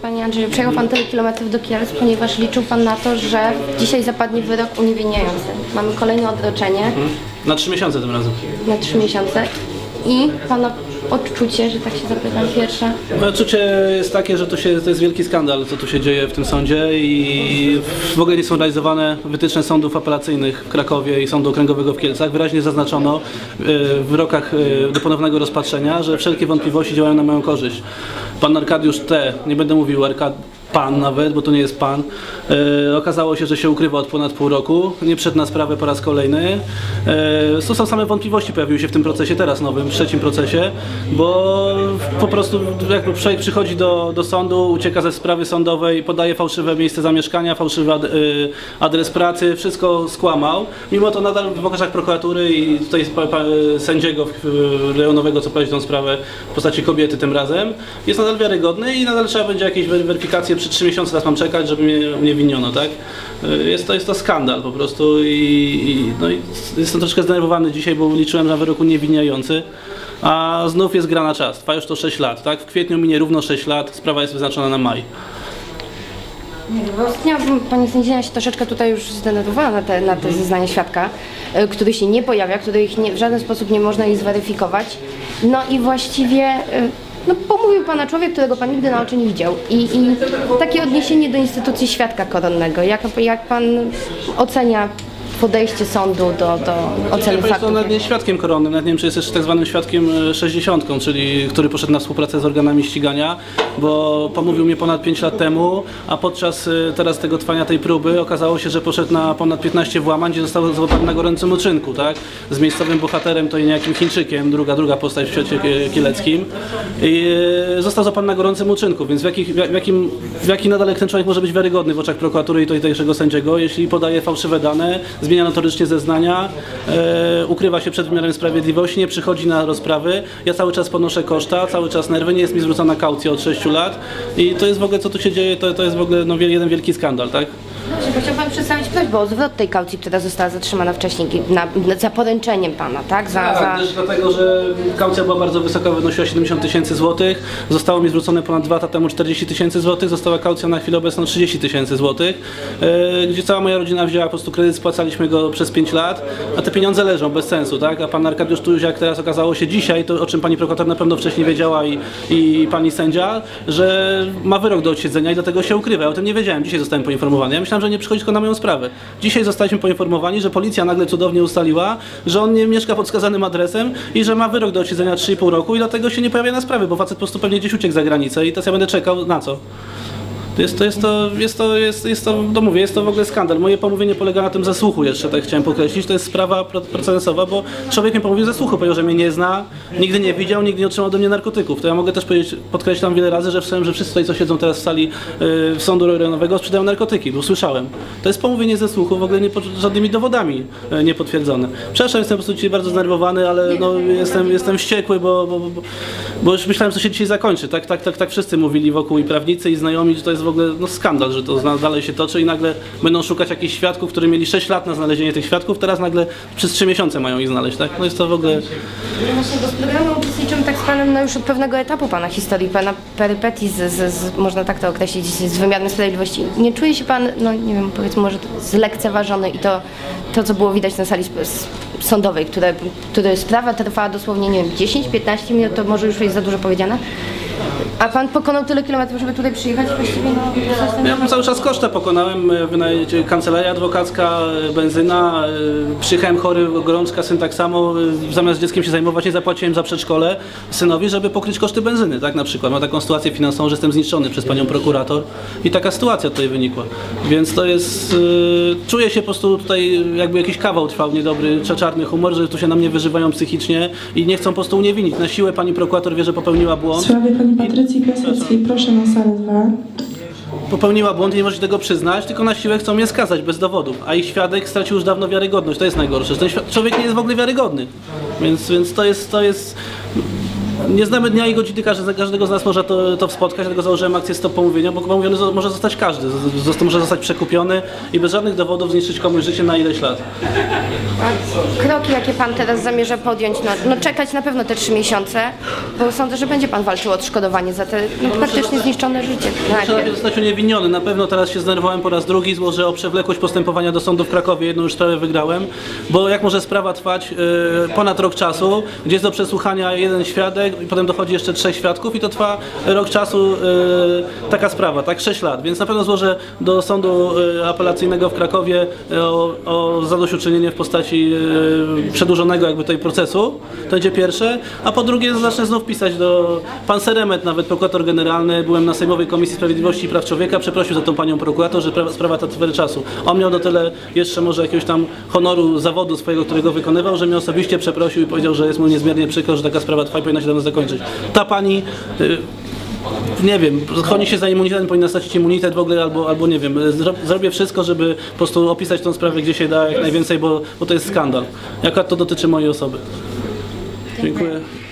Panie Andrzeju, przejechał Pan tyle kilometrów do Kielc, ponieważ liczył Pan na to, że dzisiaj zapadnie wyrok uniewinniający. Mamy kolejne odroczenie. Na 3 miesiące tym razem. Na 3 miesiące. I Pana odczucie, że tak się zapytam pierwsze? Moje odczucie jest takie, że to jest wielki skandal, co tu się dzieje w tym sądzie i w ogóle nie są realizowane wytyczne sądów apelacyjnych w Krakowie i Sądu Okręgowego w Kielcach. Wyraźnie zaznaczono w wyrokach do ponownego rozpatrzenia, że wszelkie wątpliwości działają na moją korzyść. Pan Arkadiusz T., nie będę mówił pan nawet, bo to nie jest pan, okazało się, że się ukrywa od ponad pół roku, nie wszedł na sprawę po raz kolejny. To są same wątpliwości, pojawiły się w tym procesie teraz nowym, w trzecim procesie, bo po prostu jakby człowiek przychodzi do sądu, ucieka ze sprawy sądowej, podaje fałszywe miejsce zamieszkania, fałszywy adres pracy, wszystko skłamał. Mimo to nadal w oczach prokuratury i tutaj sędziego rejonowego, co prowadzi tą sprawę w postaci kobiety tym razem, jest nadal wiarygodny i nadal trzeba będzie jakieś weryfikacje przy 3 miesiące teraz mam czekać, żeby mnie uniewinniono, tak? Jest to skandal po prostu i jestem troszkę zdenerwowany dzisiaj, bo liczyłem na wyrok uniewinniający, a znów jest gra na czas. Trwa już to 6 lat, tak? W kwietniu minie równo 6 lat, sprawa jest wyznaczona na maj. Pani sędzia się troszeczkę tutaj już zdenerwowała na te zeznania świadka, który się nie pojawia, których w żaden sposób nie można ich zweryfikować. No i właściwie pomówił Pana człowiek, którego Pan nigdy na oczy nie widział. I takie odniesienie do instytucji świadka koronnego. Jak Pan ocenia podejście sądu do oceny faktów? Jest nawet nie świadkiem koronnym, nawet nie wiem, czy jest jeszcze tak zwanym świadkiem 60, czyli który poszedł na współpracę z organami ścigania, bo pomówił mnie ponad 5 lat temu, a podczas teraz tego trwania tej próby okazało się, że poszedł na ponad 15 włamań, gdzie został złapany na gorącym uczynku, tak? Z miejscowym bohaterem, to niejakim Chińczykiem, druga postać w świecie kieleckim. I został złapany na gorącym uczynku, więc w jaki nadal ten człowiek może być wiarygodny w oczach prokuratury i tutejszego sędziego, jeśli podaje fałszywe dane, zmienia notorycznie zeznania, ukrywa się przed wymiarem sprawiedliwości, nie przychodzi na rozprawy. Ja cały czas ponoszę koszta, cały czas nerwy, nie jest mi zwrócona kaucja od 6 lat i to jest w ogóle, co tu się dzieje, to jest w ogóle jeden wielki skandal, tak? Chciałbym Pan przedstawić prośbę o zwrot tej kaucji, która została zatrzymana wcześniej za poręczeniem Pana, tak? Też dlatego, że kaucja była bardzo wysoka, wynosiła 70 000 złotych, zostało mi zwrócone ponad 2 lata temu 40 000 złotych, została kaucja na chwilę obecną 30 000 złotych, gdzie cała moja rodzina wzięła po prostu kredyt, spłacaliśmy go przez 5 lat, a te pieniądze leżą bez sensu, tak? A Pan Arkadiusz Tuziak teraz okazało się dzisiaj, to o czym Pani prokurator na pewno wcześniej wiedziała i Pani sędzia, że ma wyrok do odsiedzenia i dlatego się ukrywa. Ja o tym nie wiedziałem, dzisiaj zostałem poinformowany. Ja myślałem, że nie przychodzi tylko na moją sprawę. Dzisiaj zostaliśmy poinformowani, że policja nagle cudownie ustaliła, że on nie mieszka pod wskazanym adresem i że ma wyrok do odsiedzenia 3,5 roku i dlatego się nie pojawia na sprawie, bo facet po prostu pewnie gdzieś uciekł za granicę i teraz ja będę czekał na co? Jest to w ogóle skandal. Moje pomówienie polega na tym zasłuchu jeszcze, tak chciałem podkreślić. To jest sprawa precedensowa, bo człowiek mnie pomówił zasłuchu, powiedział, że mnie nie zna, nigdy nie widział, nigdy nie otrzymał ode mnie narkotyków. To ja mogę też powiedzieć, podkreślam wiele razy, że wszyscy tutaj, co siedzą teraz w sali sądu rejonowego, sprzedają narkotyki, bo słyszałem. To jest pomówienie zasłuchu, w ogóle żadnymi dowodami nie potwierdzone. Przepraszam, jestem po prostu dzisiaj bardzo zdenerwowany, ale jestem wściekły, bo już myślałem, że się dzisiaj zakończy. Tak wszyscy mówili wokół i prawnicy, i znajomi, że to jest w ogóle skandal, że to dalej się toczy i nagle będą szukać jakichś świadków, którzy mieli 6 lat na znalezienie tych świadków, teraz nagle przez 3 miesiące mają ich znaleźć, tak? No jest to w ogóle... Właśnie, bo z programu uczestniczymy tak z Panem już od pewnego etapu Pana historii, Pana perypetii można tak to określić, z wymiarem sprawiedliwości. Nie czuje się Pan, nie wiem, powiedzmy może zlekceważony i to co było widać na sali sądowej, które sprawa trwała dosłownie, nie wiem, 10-15 minut, to może już jest za dużo powiedziane. A Pan pokonał tyle kilometrów, żeby tutaj przyjechać właściwie? Ja cały czas koszta pokonałem, kancelaria adwokacka, benzyna, przyjechałem chory, gorączka, syn tak samo, zamiast dzieckiem się zajmować, nie zapłaciłem za przedszkole synowi, żeby pokryć koszty benzyny, tak na przykład. Mam taką sytuację finansową, że jestem zniszczony przez Panią prokurator i taka sytuacja tutaj wynikła. Więc to jest, czuję się po prostu tutaj, jakby jakiś kawał trwał niedobry, czarny humor, że tu się na mnie wyżywają psychicznie i nie chcą po prostu uniewinnić. Na siłę Pani prokurator wie, że popełniła błąd. W sprawie Pani Patrycji Piaseckiej, proszę na salę 2. Popełniła błąd i nie może tego przyznać, tylko na siłę chcą mnie skazać bez dowodów, a ich świadek stracił już dawno wiarygodność. To jest najgorsze, że ten człowiek nie jest w ogóle wiarygodny. Więc to jest nie znamy dnia i godziny, każdego z nas może to spotkać, dlatego założyłem akcję Stop Pomówienia, bo pomówiony może zostać każdy, może zostać przekupiony i bez żadnych dowodów zniszczyć komuś życie na ileś lat. A kroki, jakie pan teraz zamierza podjąć, no czekać na pewno te 3 miesiące, bo sądzę, że będzie pan walczył o odszkodowanie za te praktycznie zniszczone życie. Trzeba zostać uniewinniony. Na pewno teraz się zdenerwowałem po raz drugi, złożę o przewlekłość postępowania do sądu w Krakowie, jedną już sprawę wygrałem, bo jak może sprawa trwać ponad rok czasu, gdzie jest do przesłuchania jeden świadek i potem dochodzi jeszcze 3 świadków i to trwa rok czasu taka sprawa, tak 6 lat, więc na pewno złożę do sądu apelacyjnego w Krakowie o zadośćuczynienie w postaci przedłużonego jakby tutaj procesu, to będzie pierwsze, a po drugie zacznę znów pisać do pan Seremet, nawet prokurator generalny, byłem na Sejmowej Komisji Sprawiedliwości i Praw Człowieka, przeprosił za tą panią prokurator, że sprawa ta trwa czasu. On miał do tyle jeszcze może jakiegoś tam honoru zawodu swojego, którego wykonywał, że mnie osobiście przeprosił i powiedział, że jest mu niezmiernie przykro, że taka sprawa trwa i powinna się dawno zakończyć. Ta pani nie wiem, chroni się za immunitet, powinna stracić immunitet w ogóle, albo nie wiem, zrobię wszystko, żeby po prostu opisać tę sprawę, gdzie się da jak najwięcej, bo to jest skandal. Jaka to dotyczy mojej osoby. Dziękuję.